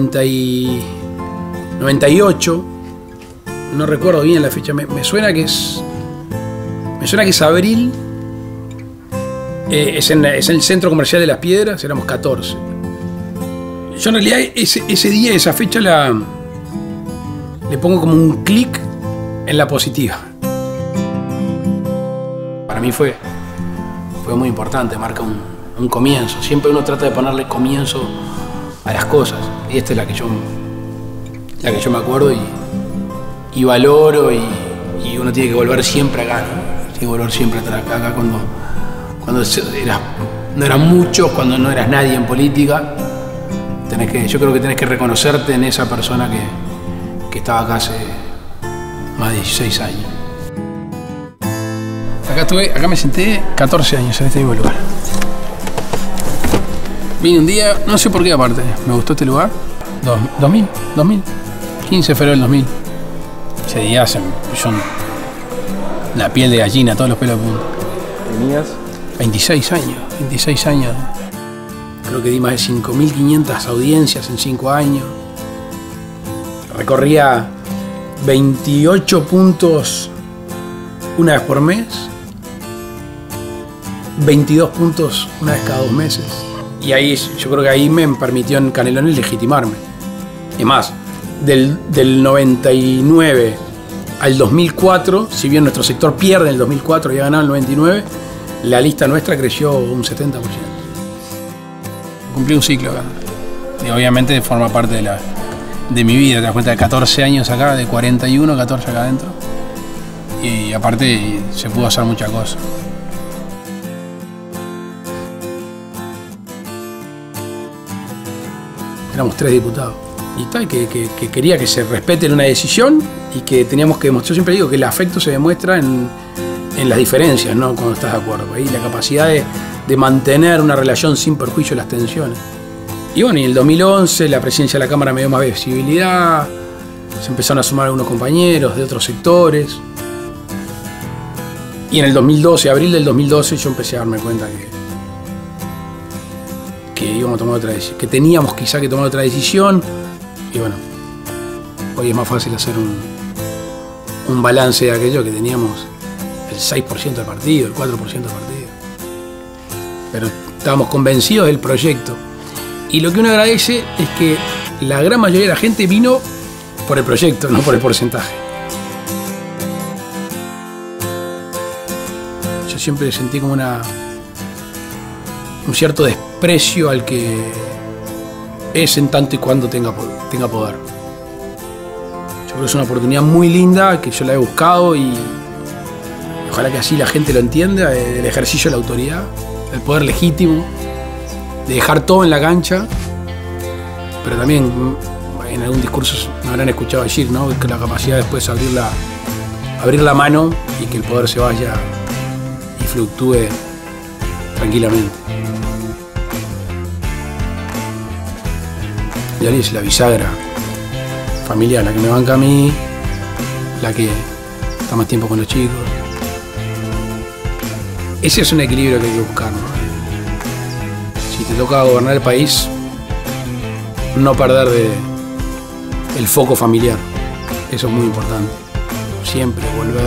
98, no recuerdo bien la fecha, me suena que es abril, es en el Centro Comercial de Las Piedras, éramos 14. Yo en realidad ese día, esa fecha le pongo como un clic en la positiva. Para mí fue muy importante, marca un comienzo. Siempre uno trata de ponerle comienzo a las cosas. Y esta es la que yo me acuerdo y valoro, y uno tiene que volver siempre acá, ¿no? Tiene que volver siempre acá cuando no eran muchos, cuando no eras nadie en política. Yo creo que tenés que reconocerte en esa persona que estaba acá hace más de 16 años. Acá me senté 14 años en este mismo lugar. Vine un día, no sé por qué aparte, me gustó este lugar. 2000, 15 de febrero del 2000. Ese día la piel de gallina, todos los pelos de punta. ¿Tenías? 26 años. Creo que di más de 5.500 audiencias en 5 años. Recorría 28 puntos una vez por mes. 22 puntos una vez cada 2 meses. Y ahí, yo creo que ahí me permitió en Canelones legitimarme. Y más, del 99 al 2004, si bien nuestro sector pierde en el 2004 y ha ganado el 99, la lista nuestra creció un 70%. Cumplí un ciclo acá. Y obviamente forma parte de mi vida. Te das cuenta de 14 años acá, de 41, 14 acá adentro. Y aparte se pudo hacer muchas cosas. Éramos 3 diputados. Y tal, que quería que se respete una decisión y que teníamos que demostrar. Yo siempre digo que el afecto se demuestra en las diferencias, ¿no? Cuando estás de acuerdo. Ahí la capacidad de mantener una relación sin perjuicio de las tensiones. Y bueno, y en el 2011 la presidencia de la Cámara me dio más visibilidad, se empezaron a sumar algunos compañeros de otros sectores. Y en el 2012, abril del 2012, yo empecé a darme cuenta que íbamos a tomar otra decisión, que teníamos quizá que tomar otra decisión. Y bueno, hoy es más fácil hacer un balance de aquello que teníamos el 6% del partido, el 4% del partido. Pero estábamos convencidos del proyecto. Y lo que uno agradece es que la gran mayoría de la gente vino por el proyecto, no por el porcentaje. Yo siempre sentí como un cierto desprecio al que es en tanto y cuando tenga poder. Yo creo que es una oportunidad muy linda, que yo la he buscado y ojalá que así la gente lo entienda, el ejercicio de la autoridad, el poder legítimo, de dejar todo en la cancha, pero también en algún discurso me habrán escuchado decir, ¿no?, que la capacidad después de abrir la mano y que el poder se vaya y fluctúe tranquilamente. Yari es la bisagra familiar, la que me banca a mí, la que está más tiempo con los chicos. Ese es un equilibrio que hay que buscar, ¿no? Si te toca gobernar el país, no perder el foco familiar. Eso es muy importante. Siempre volver.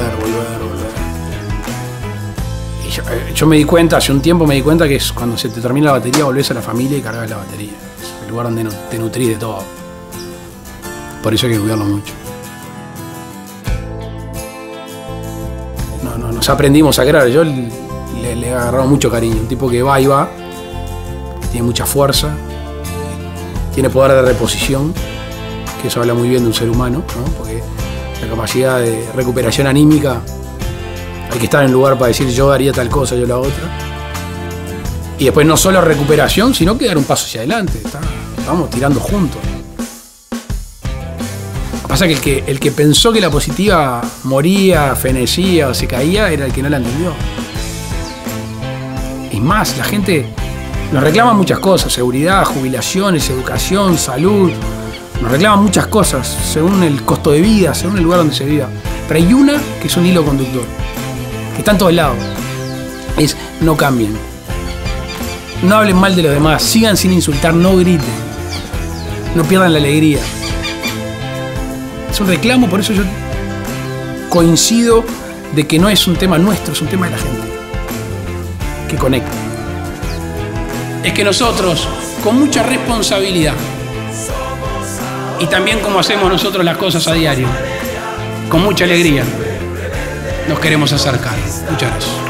Y yo me di cuenta, hace un tiempo me di cuenta que es cuando se te termina la batería, volvés a la familia y cargas la batería. Es el lugar donde te nutrís de todo. Por eso hay que cuidarlo mucho. No, nos aprendimos a querer. Yo le he agarrado mucho cariño. Un tipo que va y va, tiene mucha fuerza, tiene poder de reposición, que eso habla muy bien de un ser humano, ¿no? Porque la capacidad de recuperación anímica, hay que estar en el lugar para decir yo haría tal cosa, yo la otra. Y después no solo recuperación, sino que dar un paso hacia adelante. Estamos tirando juntos. Lo que pasa es que el que pensó que la positiva moría, fenecía o se caía era el que no la entendió. Es más, la gente nos reclama muchas cosas: seguridad, jubilaciones, educación, salud. Nos reclaman muchas cosas según el costo de vida, según el lugar donde se viva. Pero hay una que es un hilo conductor, que está en todos lados. Es: no cambien. No hablen mal de los demás, sigan sin insultar, no griten. no pierdan la alegría. Es un reclamo, por eso yo coincido de que no es un tema nuestro, es un tema de la gente que conecta. Es que nosotros, con mucha responsabilidad, y también como hacemos nosotros las cosas a diario, con mucha alegría, nos queremos acercar. Muchas gracias.